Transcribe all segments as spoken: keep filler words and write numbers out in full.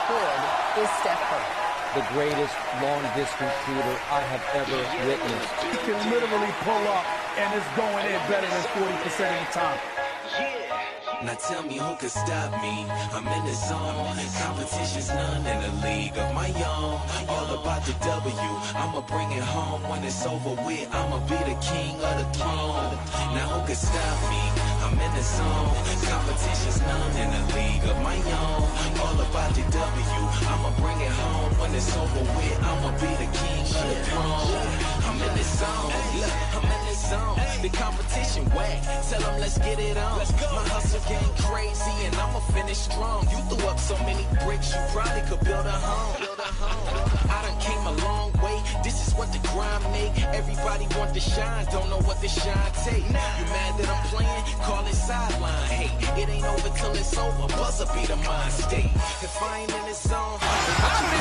good is Steph Curry? The greatest long-distance shooter I have ever witnessed. He can literally pull up, and it's going in better than forty percent of the time. Now tell me who could stop me. I'm in the zone. Competition's none in the league of my own. All about the W. I'ma bring it home when it's over with. I'ma be the king of the throne. Now who could stop me? I'm in the zone. Competition's none in the league of my own. All about the W. I'ma bring it home when it's over with. I'ma be the king of the throne. I'm in the zone. Look, I'm in the zone. The competition whack. Tell them let's get it on. My hustle game crazy and I'ma finish strong. You threw up so many bricks, you probably could build a home. Build a home. I done came a long way. This is what the grind make. Everybody want to shine, don't know what the shine take. You mad that I'm playing? Call it sideline. Hey, it ain't over till it's over. Buzzer be the mind state. If I ain't in the zone, what you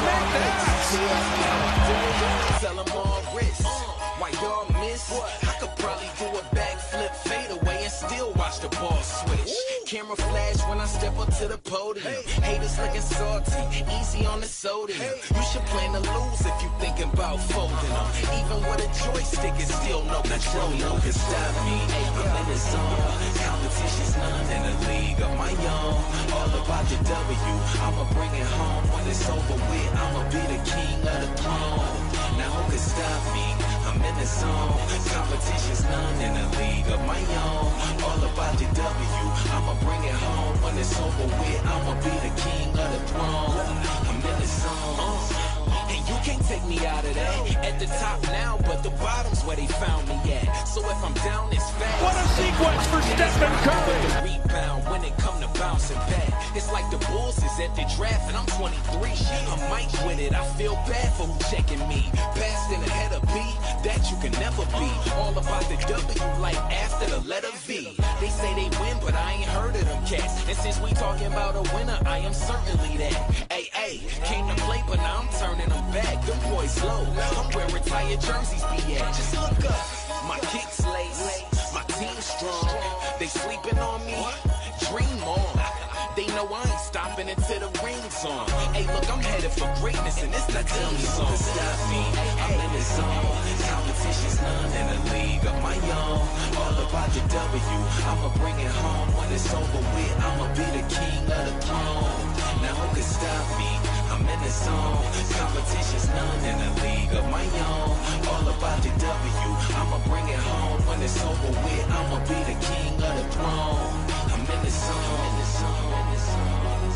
gonna tell them all wrist. Why y'all miss? I could probably do a backflip, fade away, and still watch the ball switch. Camera flash when I step up to the podium. Haters looking salty, easy on the sodium. You should plan to lose if you thinking about folding them. Even with a joystick, it's still no control. No can stop me. I'm in the zone. Competition's none in the league of my own. All about the W. I'ma bring it home when it's over with. I'ma be the king of the throne. Now who can stop me? I'm in the zone. Competition's none in the league of my own. All about the W. I'ma bring it home when it's over with. I'ma be the king of the throne. I'm in the zone. And you can't take me out of that. At the top now, but the bottom's where they found me at. So if I'm down, it's fast. What a sequence for Stephen Curry. Rebound when it come to bouncing back. It's like the Bulls is at the draft and I'm twenty-three. I'm Mike with it. I feel bad for who checking me. Passed in ahead of B, that you can never be. All about the W, like after the letter V. They say they win, but I ain't heard of them cats. And since we talking about a winner, I am certainly that. Hey, hey, came to play, but now I'm turning them back. Them boys low. I'm where retired jerseys be at. Just look up. My kicks lace, my team strong. They sleeping on me. Dream on. They know I ain't stopping until the ring's on. Hey, look, I'm headed for greatness, and it's the team song. Stop me, I'm in the zone. Competition's none in the league of my own. All about the W. I'ma bring it home when it's over with. I'ma be the king of the throne. Now who can stop me? I'm in the zone. Competition's none in the league of my own. All about the W. I'ma bring it home when it's over with. I'ma be the king of the throne. I'm in the zone. In the zone. In the zone.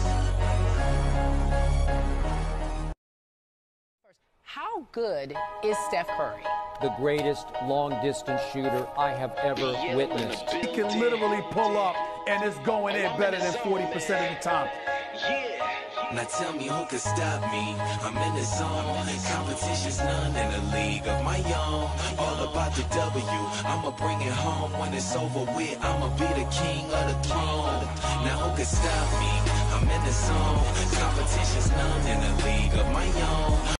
How good is Steph Curry? The greatest long-distance shooter I have ever witnessed. He can literally pull up, and it's going in better than forty percent of the time. Now tell me who could stop me. I'm in the zone. Competition's none in the league of my own. All about the W. I'ma bring it home when it's over with. I'ma be the king of the throne. Now who could stop me? I'm in the zone. Competition's none in the league of my own.